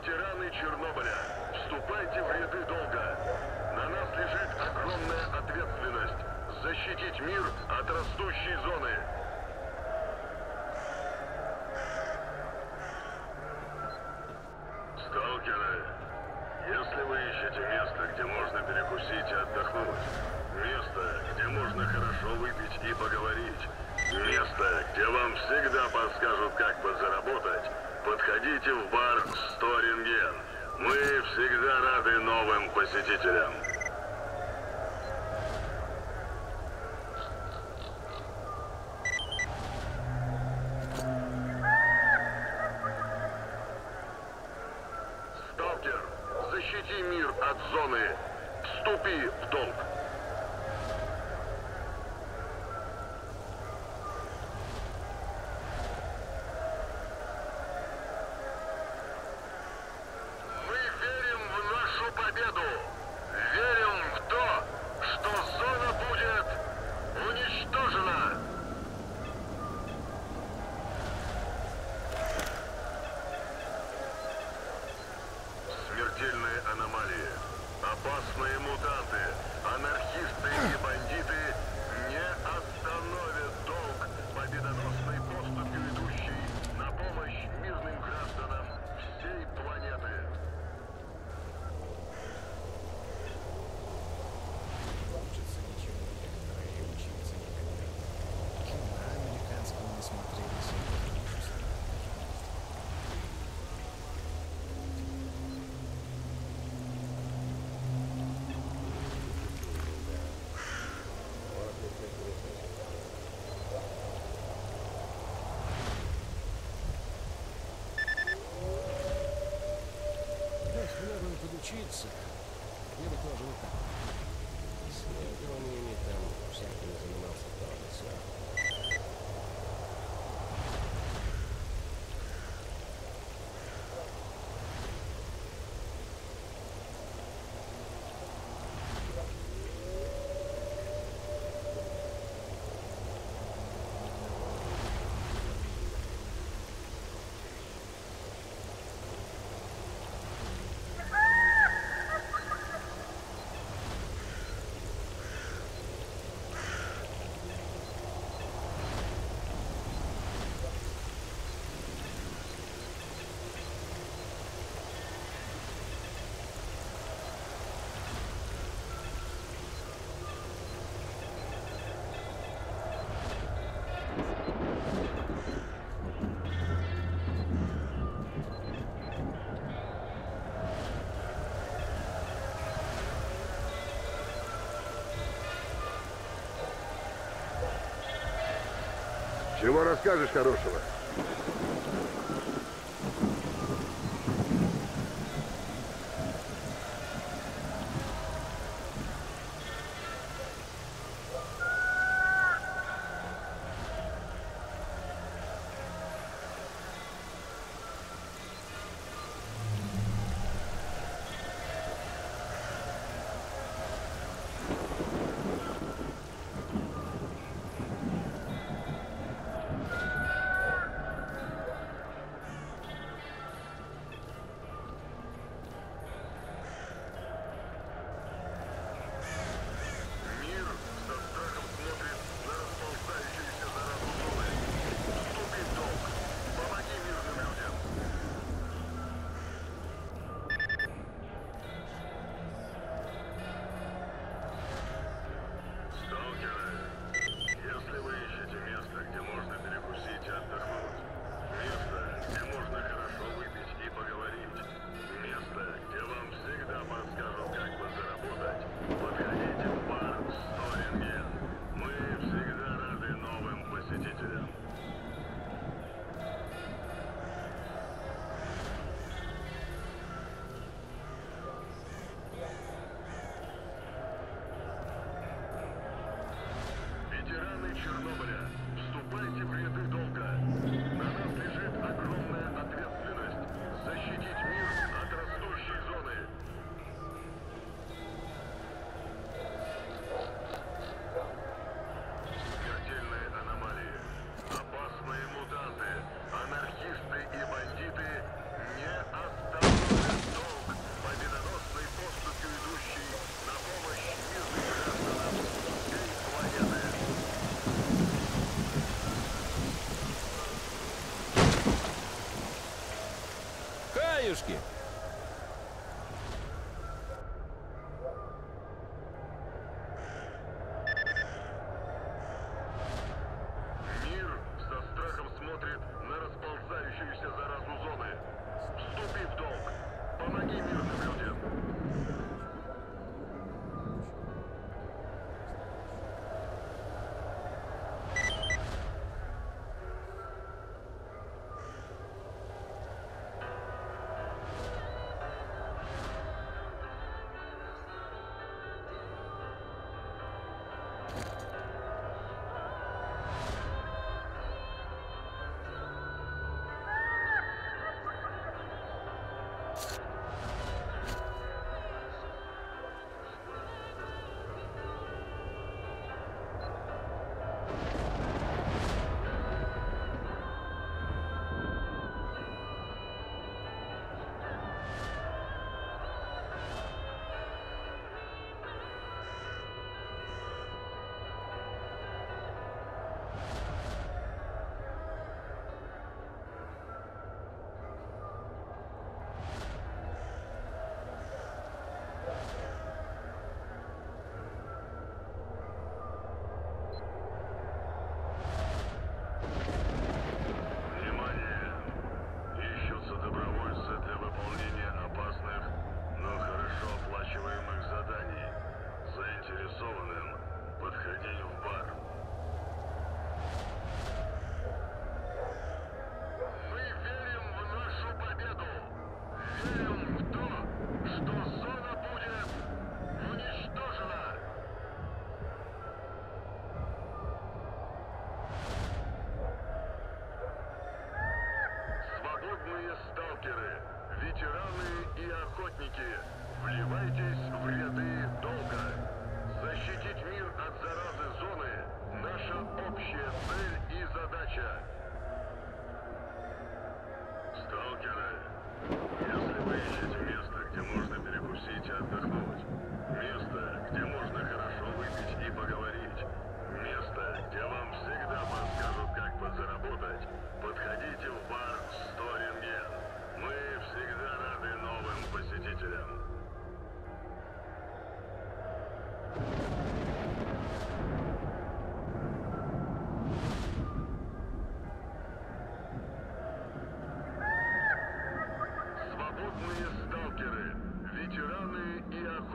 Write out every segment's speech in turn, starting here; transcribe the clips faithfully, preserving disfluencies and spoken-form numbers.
Ветераны Чернобыля, вступайте в ряды долга. На нас лежит огромная ответственность защитить мир от растущей зоны. Сталкеры, если вы ищете место, где можно перекусить и отдохнуть, место, где можно хорошо выпить и поговорить, место, где вам всегда подскажут, как подзаработать, подходите в бар сто рентген. Мы всегда рады новым посетителям. Сталкер, защити мир от зоны. Вступи в долг. Смертельные аномалии, опасные мутанты, анархисты и бандиты не остановят долг победоносной поступью, идущей на помощь мирным гражданам всей планеты. Учиться ничего никогда и учиться никогда. Кино американского не смотрелись. Подучиться, я бы тоже вот так. С исследованиями там всякими занимался тоже все. Чего расскажешь хорошего?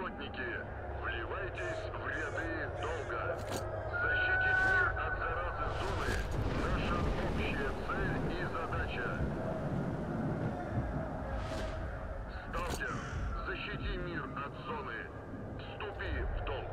охотники, вливайтесь в ряды долга. Защитить мир от заразы зоны – наша общая цель и задача. Сталкер, защити мир от зоны. Вступи в долг.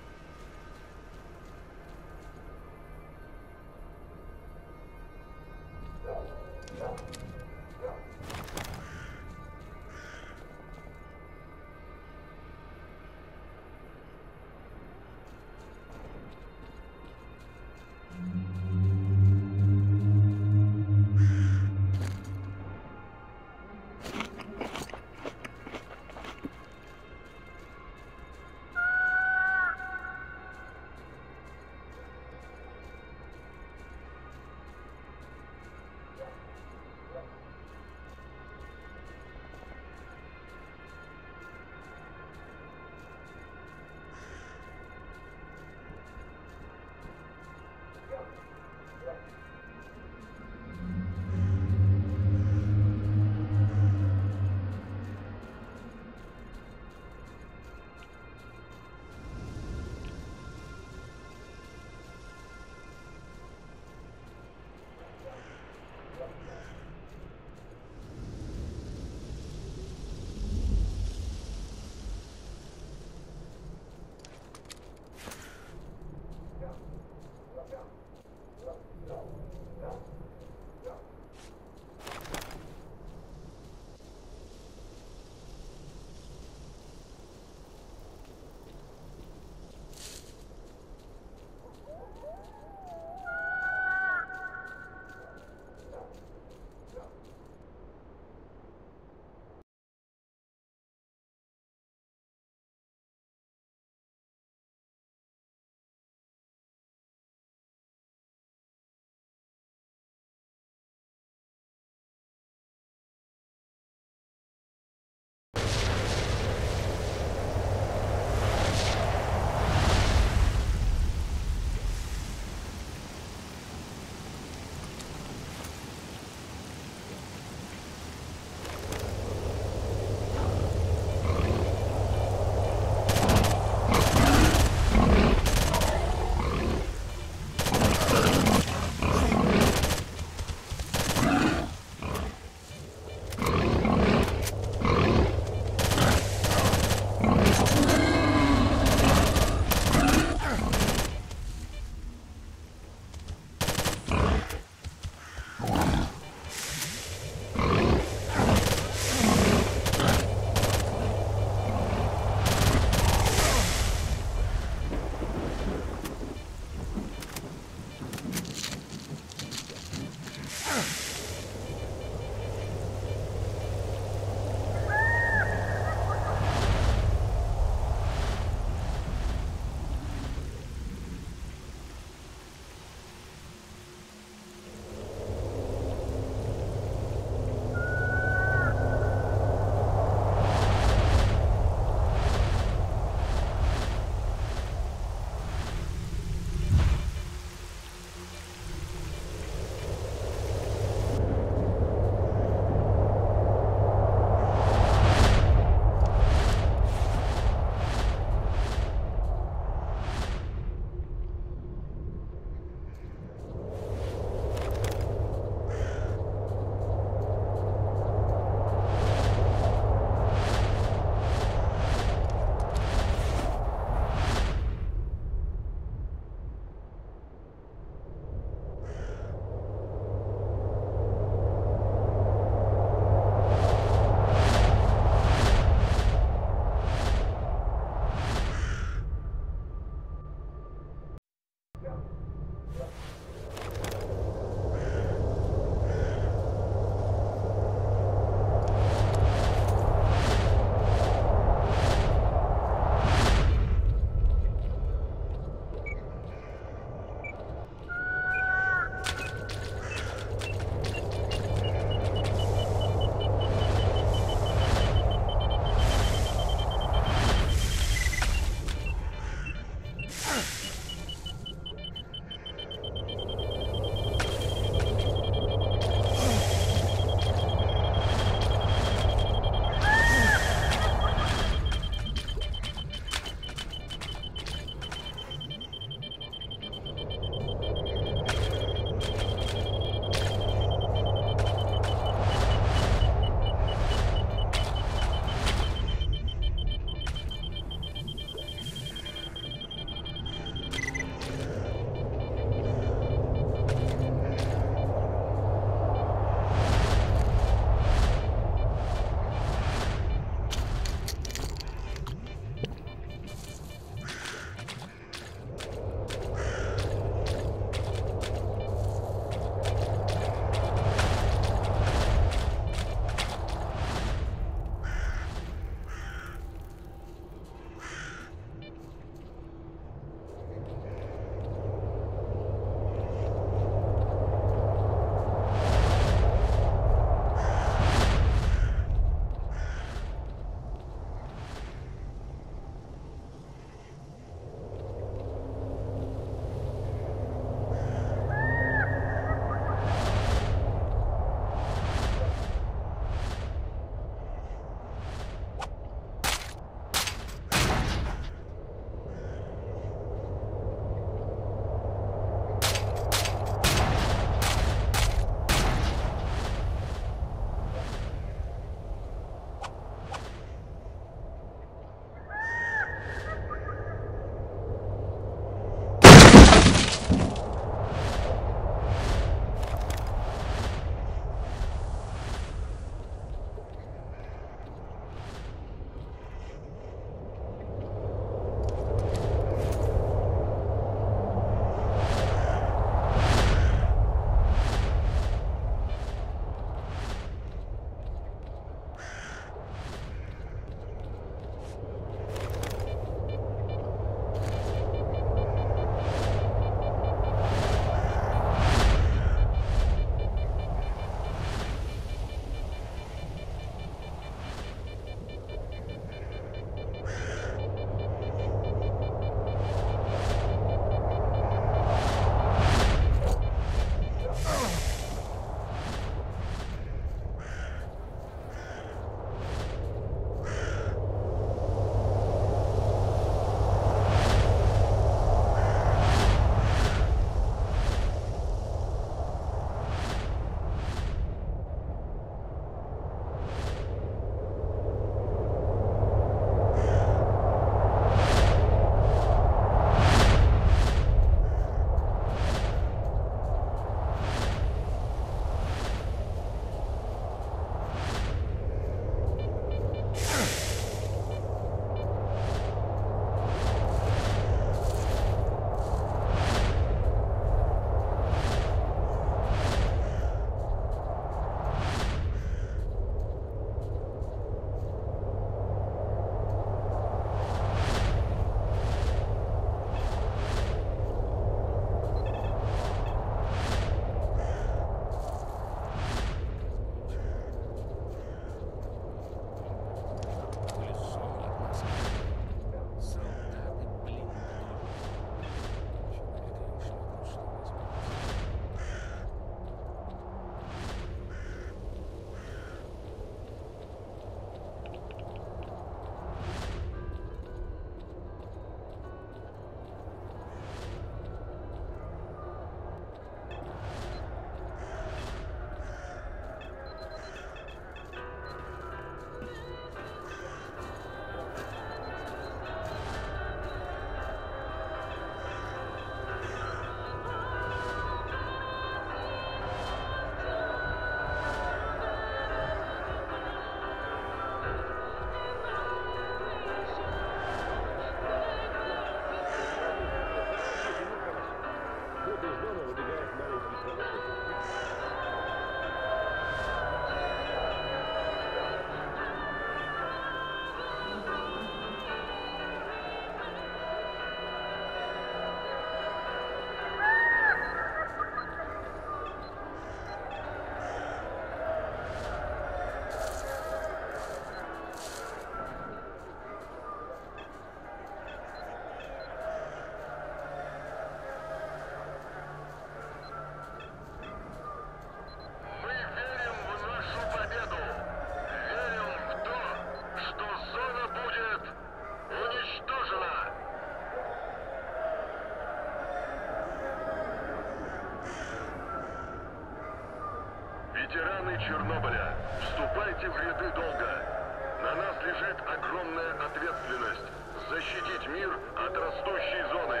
Ветераны Чернобыля, вступайте в ряды долга. На нас лежит огромная ответственность защитить мир от растущей зоны.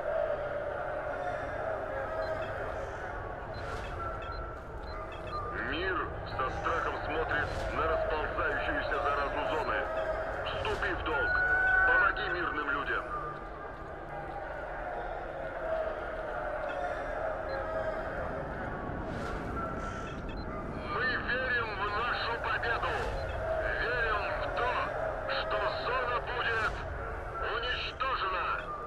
Мир со страхом смотрит на расползающуюся заразу зоны. Вступи в долг. Помоги мирным людям. Мы верим в нашу победу. Верим в то, что зона будет уничтожена.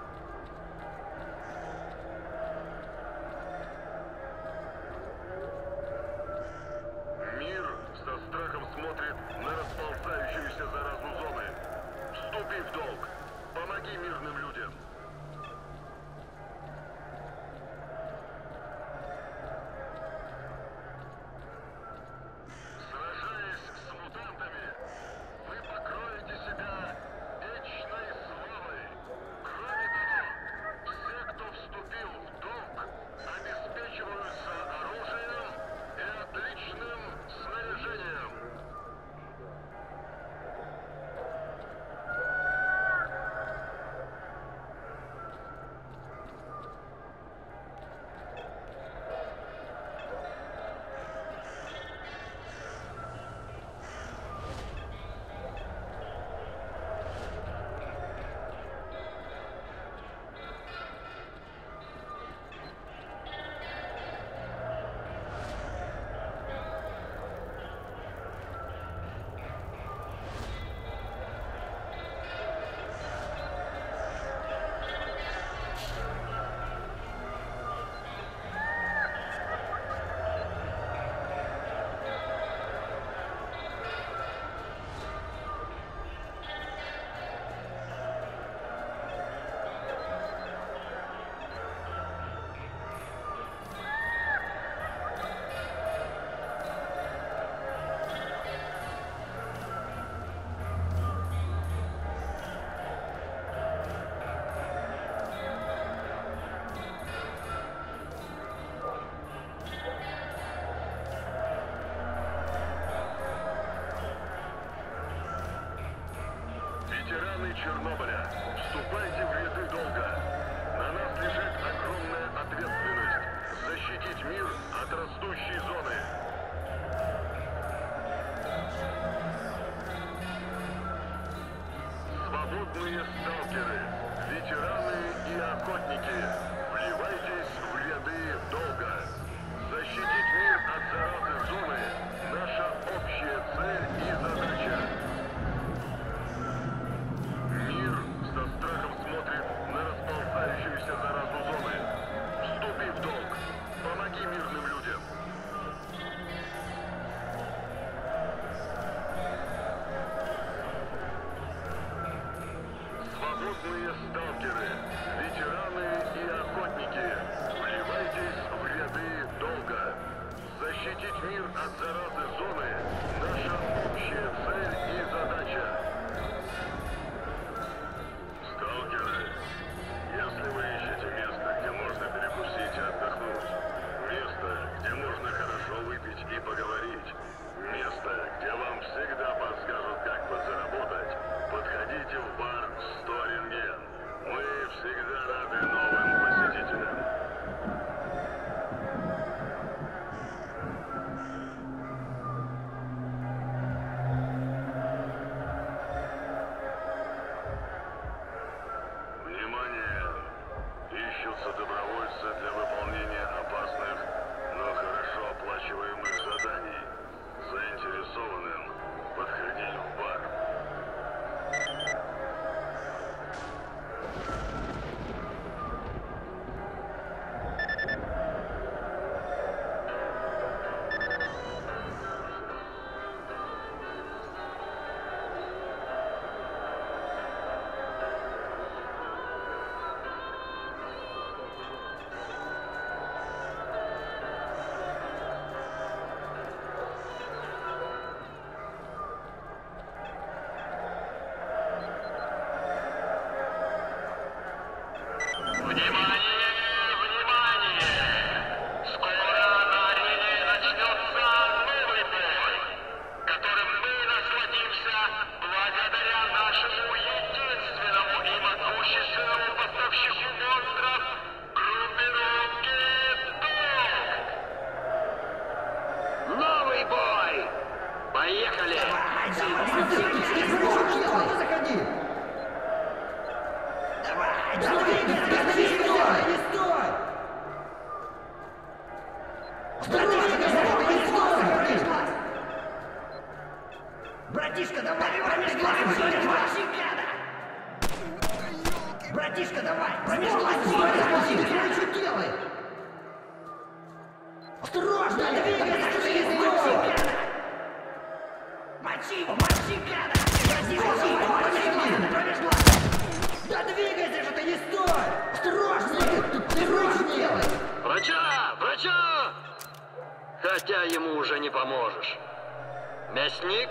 Мир со страхом смотрит на расползающуюся заразу зоны. Вступи в долг. Помоги мирным людям. Сражаясь с мутантами, вы покроете себя вечной славой. Кроме того, все, кто вступил в долг, обеспечиваются оружием и отличным снаряжением. Ветераны Чернобыля, вступайте в ряды долга. На нас лежит огромная ответственность защитить мир от растущей зоны. Свободные сталкеры, ветераны и охотники, вливайтесь в ряды долга. Защитить мир от заразы зоны – наша общая цель и задача. Мир со страхом смотрит на расползающуюся заразу зоны. Вступи в долг. Помоги мирным людям. Свободные сталкеры, ветераны и охотники, вливайтесь в ряды долга. Защитить мир от заразы зоны – наша общая цель и задача. Сталкеры, если вы ищете место, где можно перекусить и отдохнуть, место, где можно хорошо выпить и поговорить, место, где вам всегда подскажут, как подзаработать, подходите в бар сто рентген. Мы всегда рады новым посетителям. Поехали! Заходи! Давай! Давай! Не стой! Не стой! Братишка, давай! Промеж глаз! Братишка, давай! Промеж глаз! Смотри, что делает! Осторожно! Двигайся! Ты не стой! Мочи его! Мочи, гада! Промеж глаз! Да двигайся же, ты не стой! Осторожно! Ты что делаешь? Врача! Врача! Хотя ему уже не поможешь. Мясник?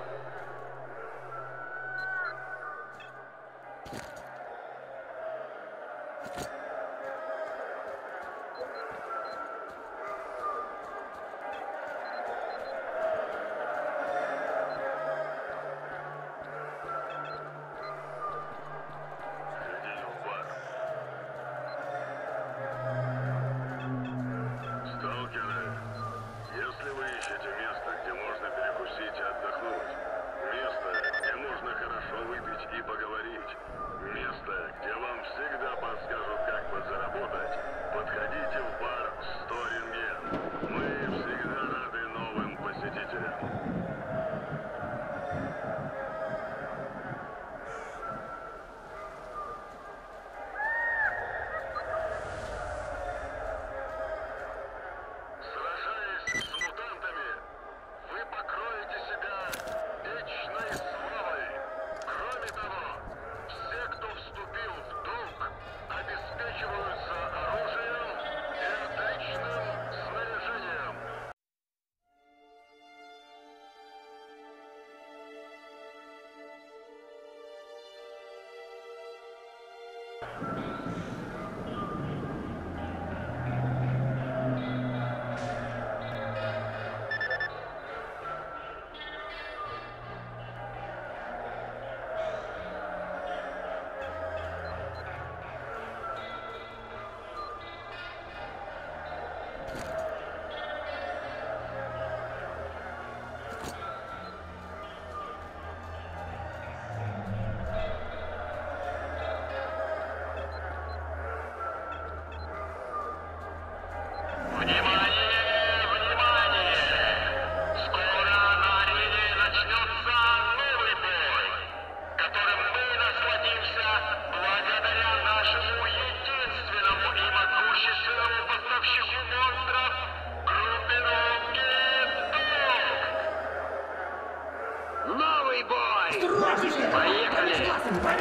Поехали!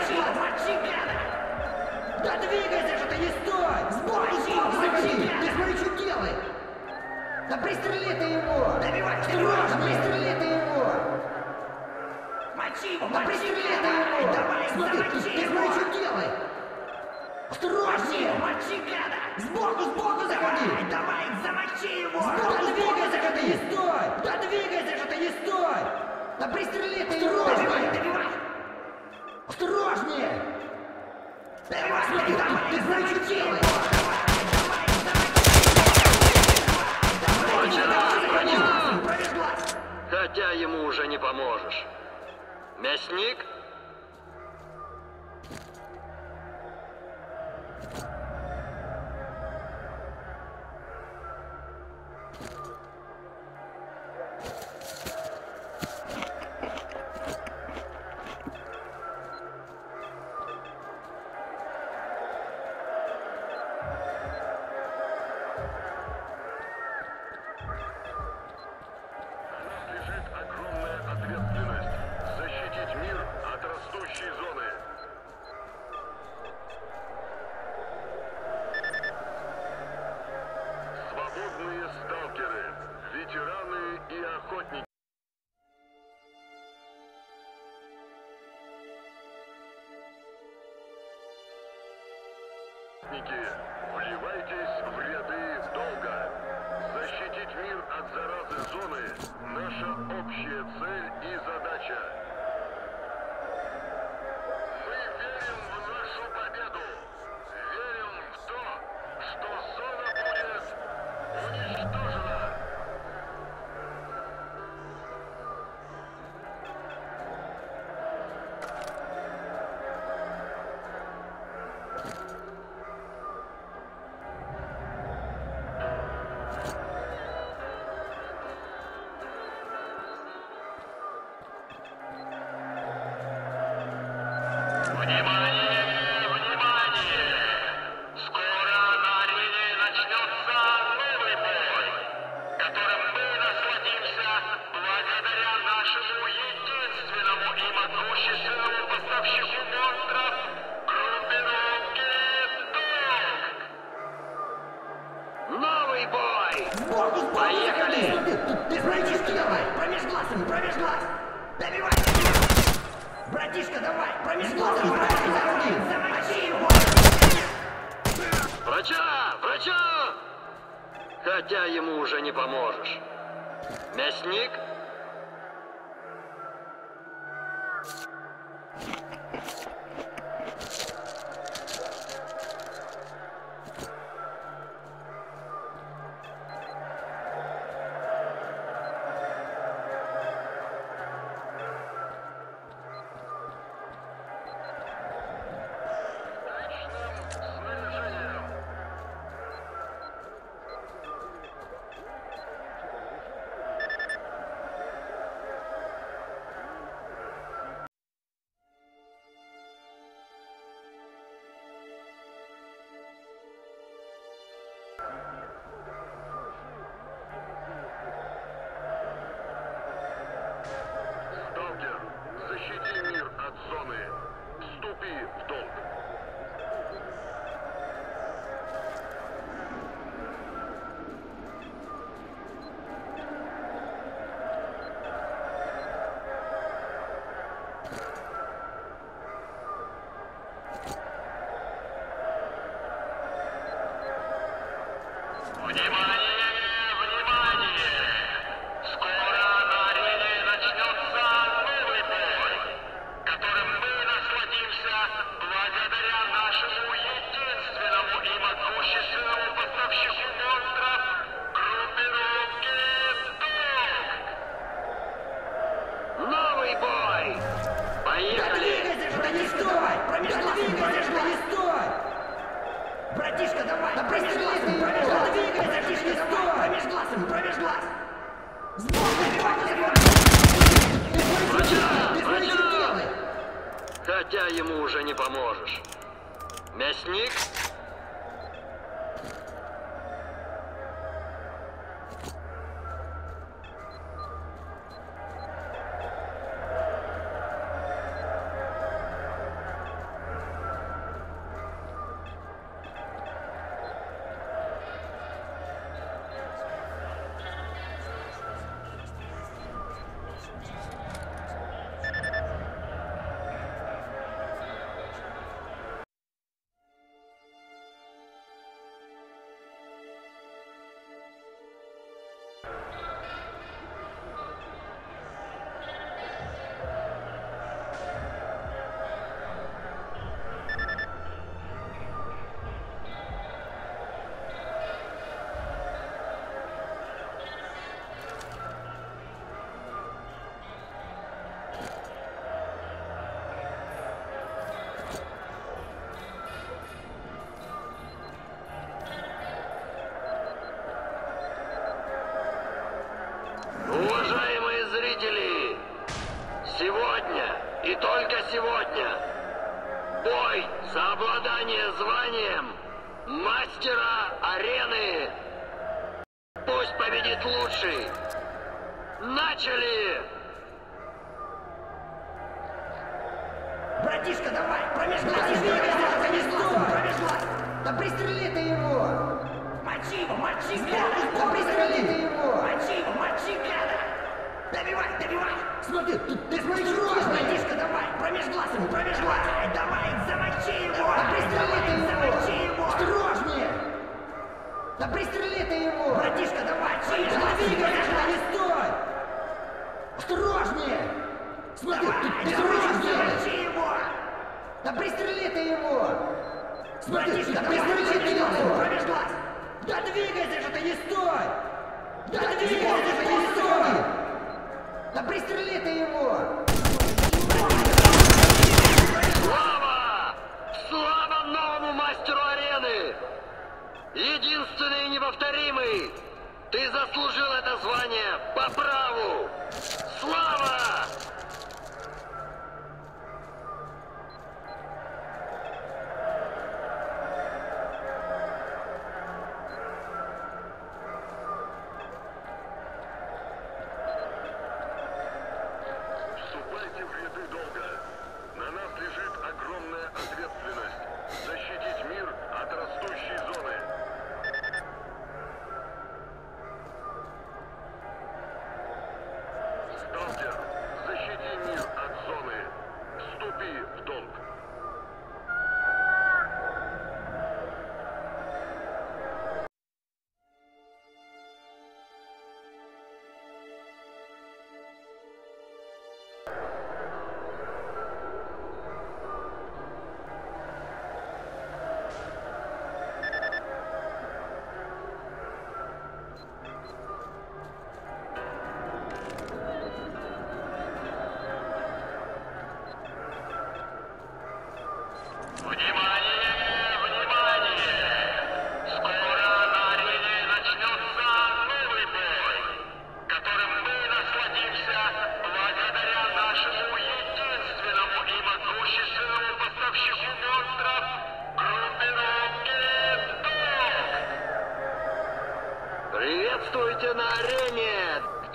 Да двигайся же, ты не стой! Сбоку, сбоку заходи! Ты смотри, что делает! Да пристрели ты его! Добивай! Осторожно, пристрели ты его! Мочи его! Да пристрели ты его! Давай, смотри, ты смотри, что делает! Осторожнее! Мочи, гада! Сбоку, сбоку заходи! Давай, замочи его! Сбоку, двигайся же, ты не стой! Да двигайся же, ты не стой! Да пристрели ты его! Добивай, добивай! Осторожнее! Давай, смотри, давай, ты знаешь, что делать! Хотя ему уже не поможешь. Мясник? Вливайтесь в ряды долга. Защитить мир от заразы зоны – наша общая цель и задача. Мы верим в нашу победу. Верим в то, что зона будет уничтожена. Внимание, внимание! Скоро на арене начнется новый бой, которым мы насладимся благодаря нашему единственному и могущественному поставщику монстров группировке Дог. Новый бой! Сбоку, сбоку, Поехали! заходи! Ты, ты братишка, давай! Промеж глазами, промеж глаз! Добивай! Братишка, давай! Промеж глазами, промеж глаз! Замочи его! Врача! Врача! Хотя ему уже не поможешь. Мясник? Сталкер, защити мир от зоны. Вступи в долг. Внимание, внимание! Скоро на арене начнется новый бой, которым мы насладимся благодаря нашему единственному и могущественному поставщику монстров группировке Дог. Новый бой! Да Поехали! двигайся же, да не стой! Промеж глазами, промеж глаз! Не стой! Братишка, давай! Да промеж глазами, промеж глаз! Да двигайся, братишка, давай! Промеж глазами, промеж глаз! Сбоку, добивай, добивай! Ты смотри, Врача! ты смотри, что Врача! делаешь! Хотя ему уже не поможешь. Мясник? Уважаемые зрители, сегодня и только сегодня бой за обладание званием мастера арены. Пусть победит лучший. Начали! Братишка, давай! Промеж глаз! Да двигайся, да не стой! Промеж глаз! Да пристрели ты его! Мочи его, мочи, гада! Да пристрели ты его! Мочи его, мочи, гада! Добивай, добивай! Смотри, ты, ты смотри, что делаешь! Братишка, давай! Промеж глазами, промеж глаз! Давай, давай, замочи его! Да пристрели ты его! Замочи его! Осторожнее! Да пристрели ты его! Братишка, давай! Промеж глаз! Двигайся, да не стой! Осторожнее! Смотри, ты, ты смотри, что делаешь! Его! Да пристрели ты его! Смотри, да пристрели ты его! Промеж глаз! Да двигайся же ты, не стой! Да двигайся же, не стой! Да пристрели ты его! Слава! Слава новому мастеру арены! Единственный и неповторимый! Ты заслужил это звание по праву! Слава!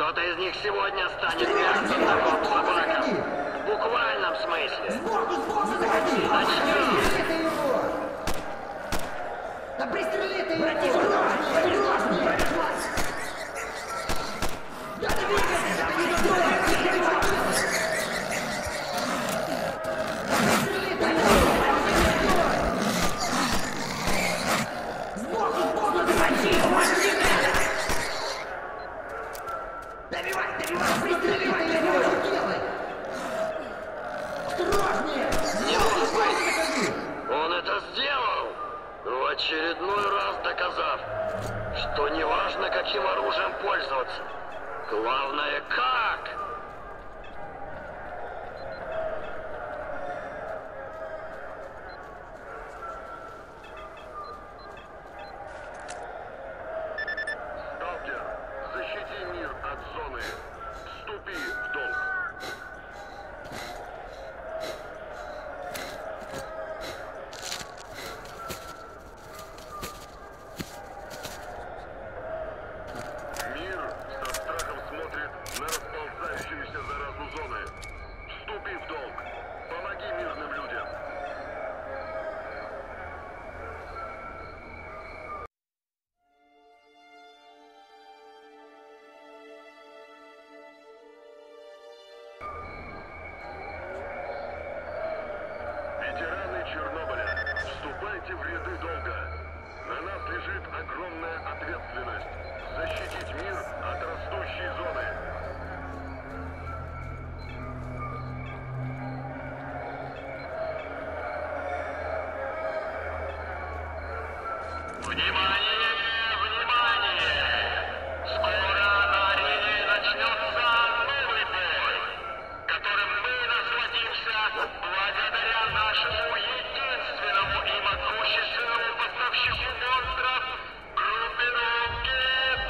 Кто-то из них сегодня станет мясом на корм собакам. В буквальном смысле. Сбоку, сбоку заходи! Пристрели ты его! Да пристрели ты его! Осторожнее! Да двигайся! Это не стоит! Пристрели ты его! Сбоку, сбоку заходи! Добивай, добивай! Пристрели ты его! Что делай? Осторожнее! Не может быть! Он это сделал! В очередной раз доказав, что неважно, каким оружием пользоваться. Главное, как! Сталкер, защити мир от зоны. Вступи в долг. Мир со страхом смотрит на расползающуюся заразу зоны. Вступи в долг. Помоги мирным людям. Ветераны Чернобыля, вступайте в ряды долга. На нас лежит огромная ответственность защитить мир от растущей зоны. Внимание! Внимание! Скоро на арене начнется новый бой, которым мы насладимся благодаря нашему единственному и могущественному поставщику монстров группировке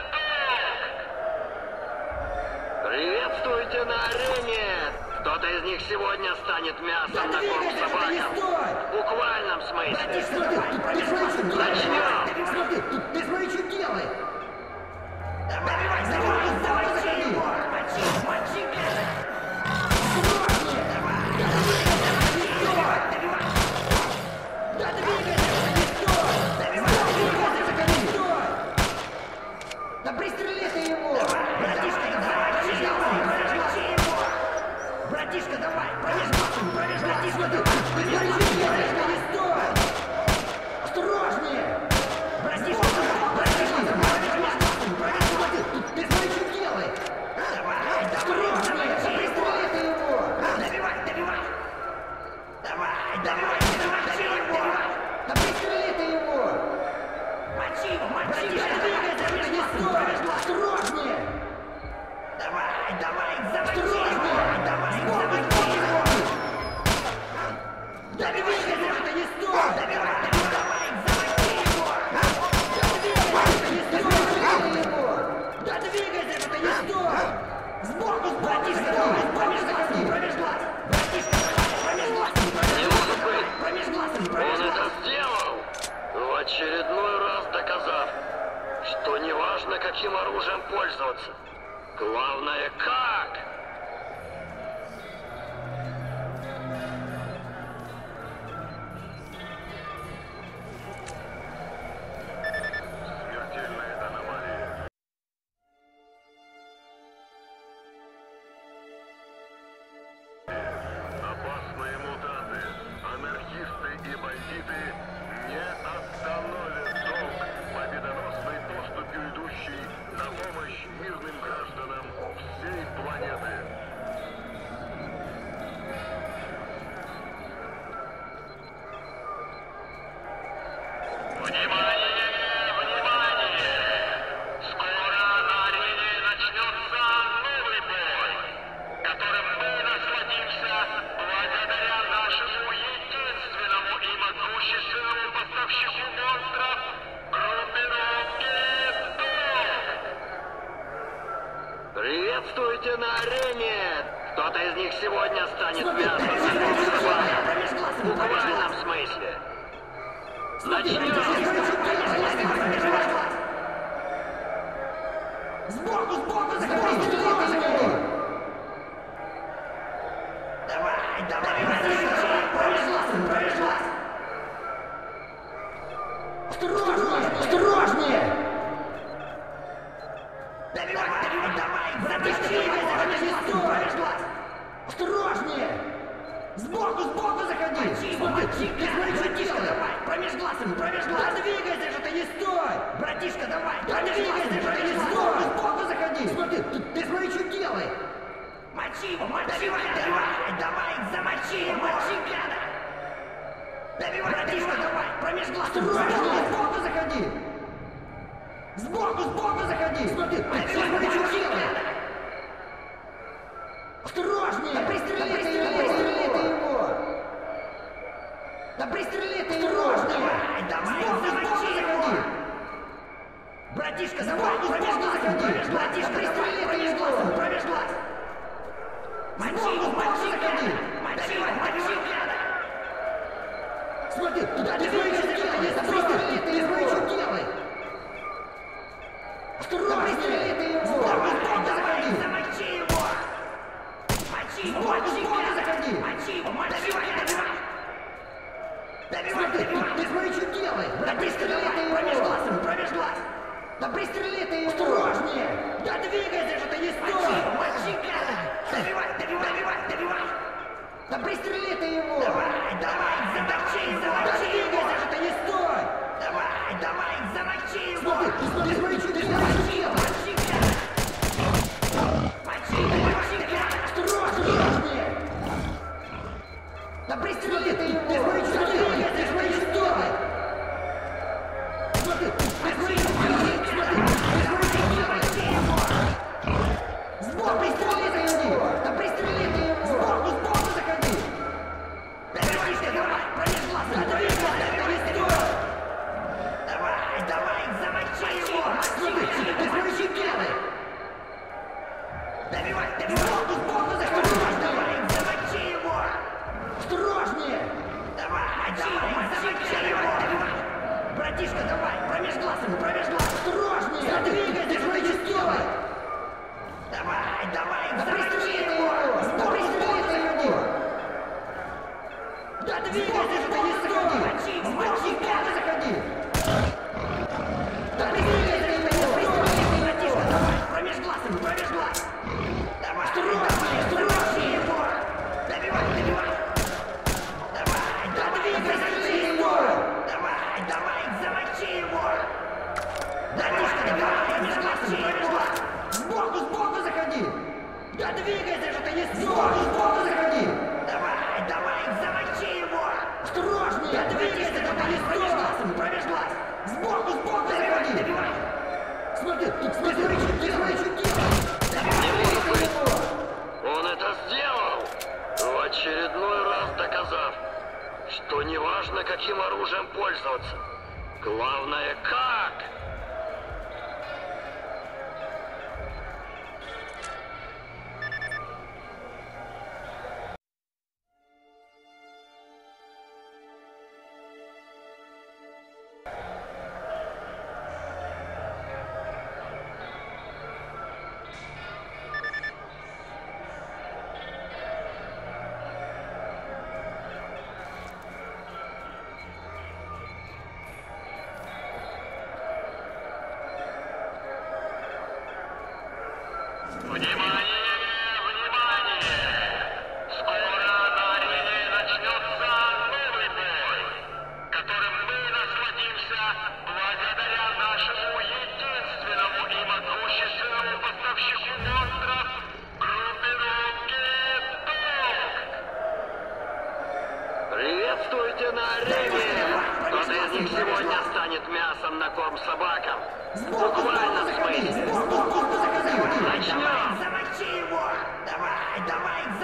ДОГ. Приветствуйте на арене! Кто-то из них сегодня станет мясом на корм собакам. В буквальном смысле. Начнем! Ты смотри, что делает! Давай, давай, давай, заходи! Мочи, мочи, осторожнее! Давай, добивай! Да двигайся, не стой! Добивай, двигайся, заходи! Стой! Да пристрели ты его! Братишка, давай, мочи его! Братишка, давай, пробежь глазом, пробежь братишка, ты! Ты смотри, что делаешь, не стой! Осторожнее! Братишка, давай, братишка, пробежь глазом, пробежь глазом! Ты смотри, что делаешь! Давай, осторожнее! Да пристрели ты его! Добивай, добивай! Давай, давай, давай, мочи его! Да пристрели ты его! Мочи его, мочи его! Братишка, двигайся, не стой! Осторожнее! Давай, давай, осторожнее! Давай, замочи его! Да двигайся, это не стой! Добивай, давай, замочи его! Да двигайся, это не стой! Сбоку, братишка, давай, промеж глазом, промеж глаз! Братишка, давай, промеж глазом, Не может быть! промеж глазом, Он промеж глаз! это сделал! В очередной раз доказав, что неважно, каким оружием пользоваться. Главное, как! Смертельная аномалия. Опасные мутанты, анархисты и бандиты не остановят долг, победоносной поступью идущий на помощь мирным гражданам всей планеты. Внимание! Внимание! Скоро на арене начнется новый бой, которым мы насладимся благодаря нашему единственному и могущественному поставщику монстров группировке ДОГ. Приветствуйте на арене! Кто-то из них сегодня станет мясом на корм собакам. В буквальном смысле. Начнем! Сбоку, сбоку заходи! Сбоку заходи! Давай, давай, промеж глазом, промеж глаз! Осторожнее, осторожнее! Давай, давай, давай, запусти, промеж глаз! Осторожнее! Сбоку, сбоку заходи! Смотри, ты смотри, что делаешь! Давай, промеж глазом, промеж глаз! Да двигайся же, ты не стой! Братишка, давай! Да двигайся же, ты не стой! Сбоку заходи! Смотри, ты, ты смотри, что делаешь! Мочи его, мочи его! Давай, давай, замочи его! Мочи, гада! Добивай, братишка, давай! Промеж глаз! Осторожнее! Сбоку заходи! Сбоку, сбоку заходи! Смотри, ты смотри, что делаешь! Осторожнее! Да пристрели ты его! Пристрели ты его! Да пристрели ты его! Давай, давай, сбоку заходи! Братишка, давай, сбоку заходи! Братишка, пристрели ты его! Промеж глаз! Мочи его, мочи, заходи! Мочи его, мочи, гада! Смотри, туда ты смотри, что делаешь! Да пристрели ты его! Что делаешь? Осторожно! Пристрели ты его! Давай, сбоку заходи! Замочи его! Мочи его, мочи, гада! Заходи! Мочи его, мочи, гада! Добивай, добивай! Ты смотри, что делаешь! Да пристрели ты его! Промеж глазом, промеж глаз! Да пристрели ты его! Осторожнее! Да двигайся же, ты не стой! Мочи его, мочи, гада! Добивай, добивай, добивай, добивай! Да пристрели ты его! Давай, давай, замочи его! Да двигайся же, ты не стой! Давай, давай, замочи его! Смотри, ты смотри, смотри, что ты делаешь! Мочи, гада! Мочи, мочи, гада! Осторожнее! Да пристрели ты его! Ты смотри, что делаешь! Ты смотри, что делаешь! Смотри, ты смотри, смотри, смотри, ты смотри, что делаешь! Сбоку пристрели ты его! Да пристрели ты его! Сбоку, сбоку заходи! Да братишка, давай, промеж глаз! Да двигайся, да не стой! Давай, давай, замочи его! Смотри, ты смотри, что делаешь! Добивай, добивай! Сбоку, сбоку заходи! Давай, замочи его! Осторожнее! Давай, давай, замочи его! Братишка, давай, промеж глазом, промеж глаз! Осторожнее! Да двигайся, смотри, что делаешь! Давай, давай, замочи его! Да пристрели ты его! Да двигайся же, ты не стой! Мочи, мочи, гада, заходи! Да двигайся же, ты не стой! Братишка, давай, промеж глазом, промеж глаз! Давай, осторожнее, осторожнее его! Добивай, добивай! Давай, да двигайся же, ты не стой! Давай, давай, замочи его! Братишка, давай, промеж глазом, промеж глаз! Сбоку, сбоку заходи! Да двигайся же, ты не стой! Сбоку, сбоку заходи! Давай, давай, замочи его! Осторожнее! Да двигайся же, ты не стой! Промеж глазом, промеж глаз! Сбоку, сбоку заходи! Добивай! Смотри, ты смотри, что делаешь, что делаешь! Не может быть! Он это сделал! В очередной раз доказав, что неважно, каким оружием пользоваться. Главное, как! Внимание! Внимание! Скоро на арене начнется новый бой, которым мы насладимся благодаря нашему единственному и могущественному поставщику монстров группировке Донг! Приветствуйте на арене! Кто-то из них сегодня станет мясом на корм собакам. Буквально в смысле. Сбоку, сбоку заходи! Начнем! Замочи его! Давай, давай,